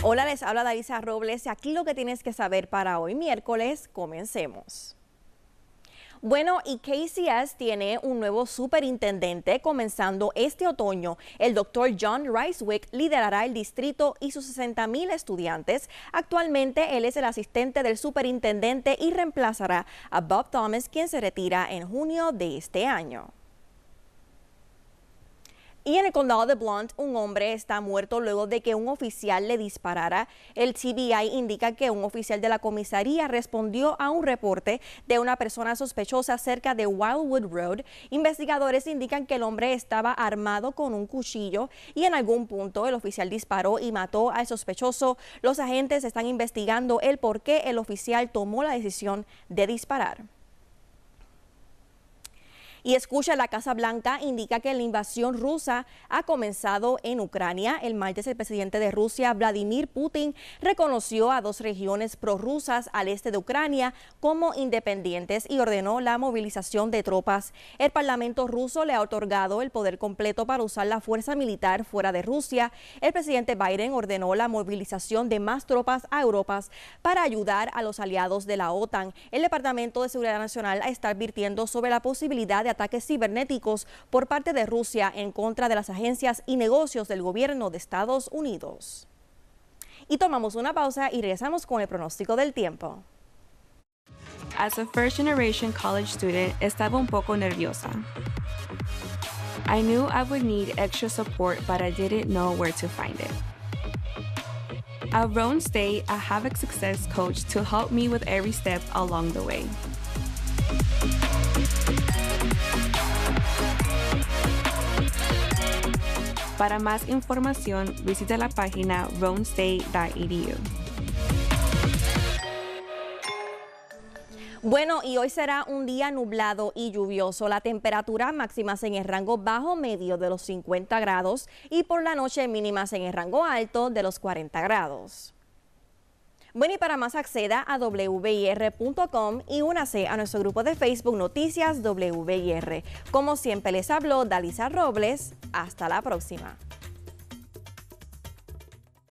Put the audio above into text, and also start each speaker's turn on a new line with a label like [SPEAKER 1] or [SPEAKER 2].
[SPEAKER 1] Hola, les habla Dalisa Robles y aquí lo que tienes que saber para hoy miércoles. Comencemos. Bueno, y KCS tiene un nuevo superintendente comenzando este otoño. El doctor John Ricewick liderará el distrito y sus 60,000 estudiantes. Actualmente él es el asistente del superintendente y reemplazará a Bob Thomas, quien se retira en junio de este año. Y en el condado de Blount, un hombre está muerto luego de que un oficial le disparara. El TBI indica que un oficial de la comisaría respondió a un reporte de una persona sospechosa cerca de Wildwood Road. Investigadores indican que el hombre estaba armado con un cuchillo y en algún punto el oficial disparó y mató al sospechoso. Los agentes están investigando el por qué el oficial tomó la decisión de disparar. Y escucha, la Casa Blanca indica que la invasión rusa ha comenzado en Ucrania. El martes el presidente de Rusia, Vladimir Putin, reconoció a 2 regiones prorrusas al este de Ucrania como independientes y ordenó la movilización de tropas. El Parlamento ruso le ha otorgado el poder completo para usar la fuerza militar fuera de Rusia. El presidente Biden ordenó la movilización de más tropas a Europa para ayudar a los aliados de la OTAN. El Departamento de Seguridad Nacional está advirtiendo sobre la posibilidad de ataques cibernéticos por parte de Rusia en contra de las agencias y negocios del gobierno de Estados Unidos. Y tomamos una pausa y regresamos con el pronóstico del tiempo.
[SPEAKER 2] As a first-generation college student, estaba un poco nerviosa. I knew I would need extra support, but I didn't know where to find it. At Roan State, I have a success coach to help me with every step along the way. Para más información, visita la página roanstate.edu.
[SPEAKER 1] Bueno, y hoy será un día nublado y lluvioso. La temperatura máxima en el rango bajo medio de los 50 grados y por la noche mínimas en el rango alto de los 40 grados. Bueno, y para más acceda a WIR.com y únase a nuestro grupo de Facebook Noticias WIR. Como siempre les habló Dalisa Robles. Hasta la próxima.